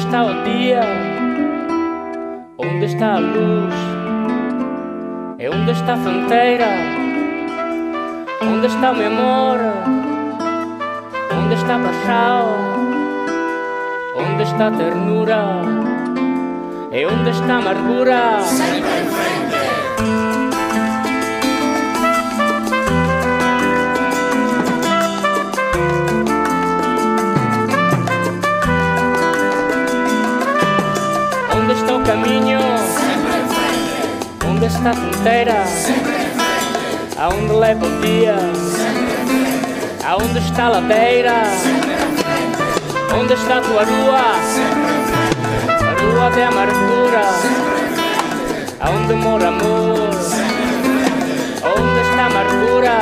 está o día? Onde está a luz? E onde está a fronteira? Onde está o meu amor? Onde está a paixão? Onde está a ternura? E onde está a amargura? Sempre em frente. Onde está o caminho? Sempre em frente. Onde está a fronteira? Sempre em frente. Aonde leva o dia? Sempre em frente. Aonde está a ladeira? Sempre em frente. Onde está a tua rua? Sempre em frente. A rua de amargura. Sempre em frente. Aonde mora amor? Sempre em frente. Onde está a amargura?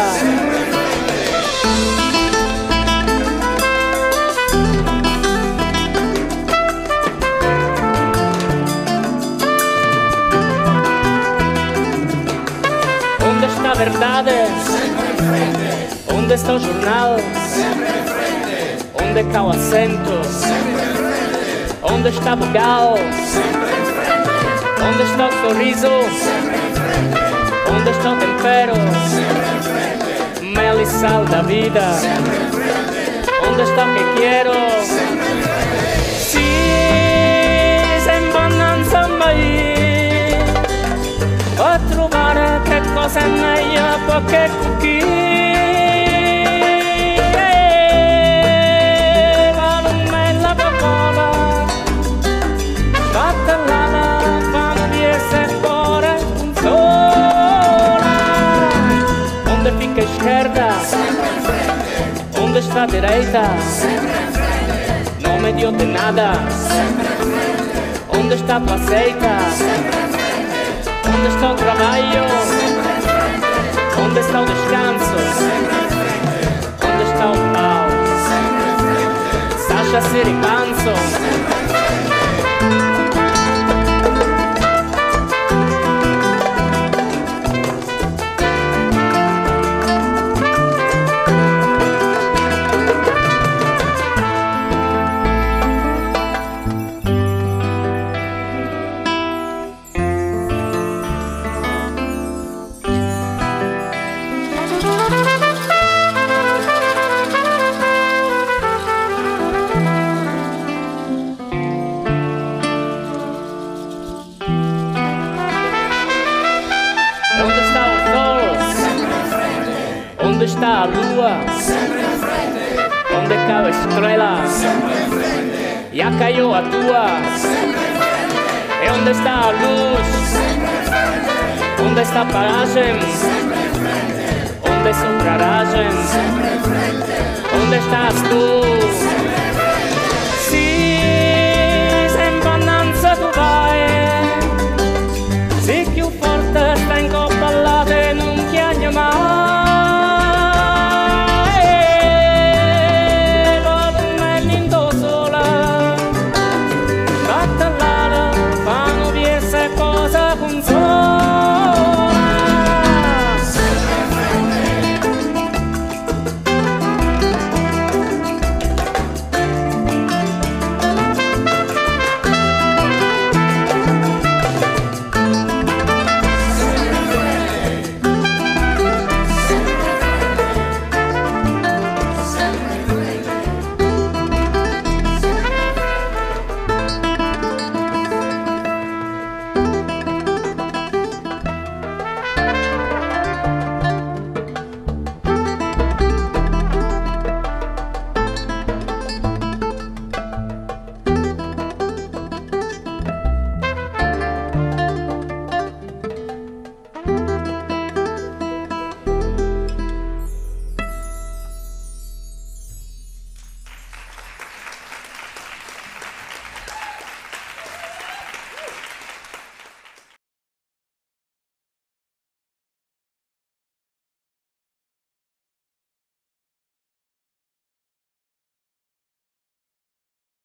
Onde está a verdade? Sempre em frente. Onde está o jornal? Sempre em frente. Onde está o acento? Sempre em frente. Onde está a vogal? Sempre em frente. Onde está o sorriso? Sempre em frente. Onde está o tempero? Sempre em frente. Mel e sal da vida. Sempre em frente. Onde está o que quero? Sempre em frente. Sì, sembra non so mai a trovare che cosa è meglio perché qui la lumella pocola battellata fammi di essere cuore sola onde fica a esquerda Sempre em frente. onde está a direita Sempre em frente. não me dio de nada Sempre em frente. onde está a tua seita Sempre em frente. onde está o trabalho Sempre em frente. onde está o descanso Sempre em frente. onde está o pau Sempre em frente. Sasha Siripanzo onde está o sol Sempre em frente. onde está a lua Sempre em frente. onde cai a estrela Sempre em frente. já caiu a tua Sempre em frente. e onde está a luz Sempre em frente. onde está a paragem Sempre em frente. onde está a garagem Sempre em frente. onde estás tu